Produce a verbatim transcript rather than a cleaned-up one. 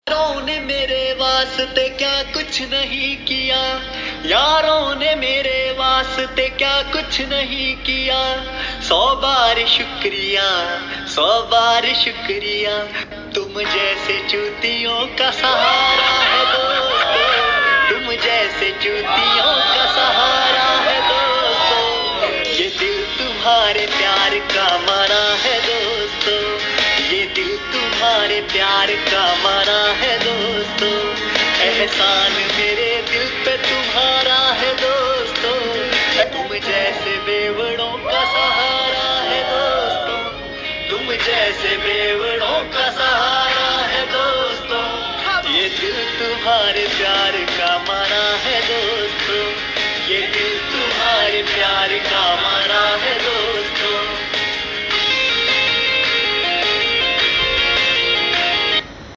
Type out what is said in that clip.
यारों ने मेरे वास्ते क्या कुछ नहीं किया, यारों ने मेरे वास्ते क्या कुछ नहीं किया। सौ बार शुक्रिया, सौ बार शुक्रिया, तुम जैसे चूतियों का सहारा है दोस्तों, तुम जैसे चूतियों का सहारा है दोस्तों। ये दिल तुम्हारे प्यार का मरा है दोस्तों, ये दिल तुम्हारे प्यार का मरा है दोस्तों। एहसान मेरे दिल पे तुम्हारा है दोस्तों, तुम जैसे बेवड़ों का सहारा है दोस्तों, तुम जैसे बेवड़ों का सहारा है दोस्तों। ये दिल तुम्हारे प्यार का मरा है दोस्तों, ये दिल तुम्हारे प्यार का मरा है।